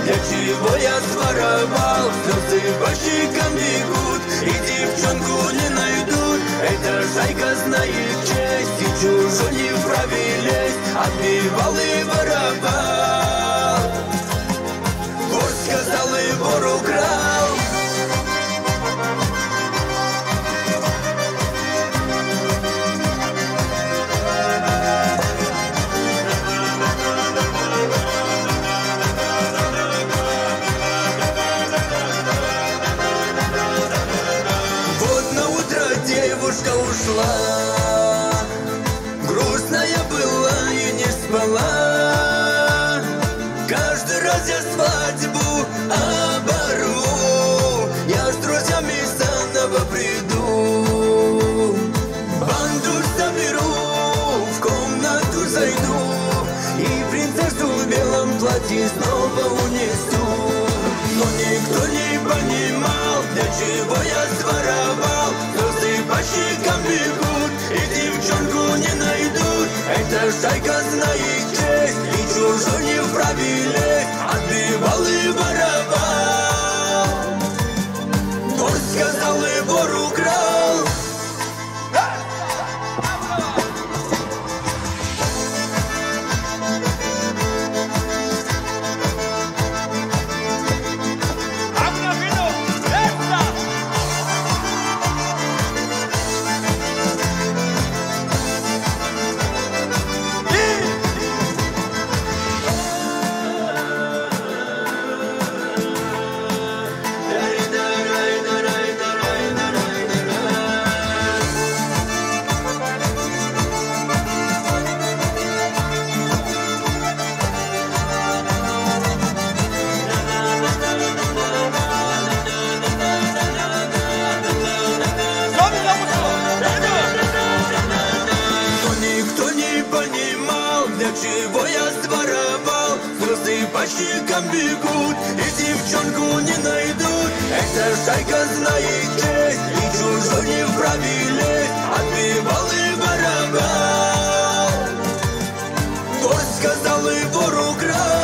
для чего я своровал. Слезы по щекам бегут, и девчонку не найдут. Эта шайка знает честь, и чужой не вправе лезть. Отбивал и воровал, вор сказал и вор украл. Девушка ушла, грустная была и не спала. Каждый раз я свадьбу обору, я с друзьями заново приду. Банду соберу, в комнату зайду, и принцессу в белом платье снова унесу. Но никто не понимал, для чего я своровал. Слезы по щекам бегут, и девчонку не найдут. Эта шайка знает честь, и чужой не вправе лезть. Отбивал и воровал, вор сказал и вор украл. Чего я своровал, слезы по щекам бегут, и девчонку не найдут. Эта шайка знает честь, и чужой не вправе лезть. Отбивал и воровал, вор сказал и вор украл.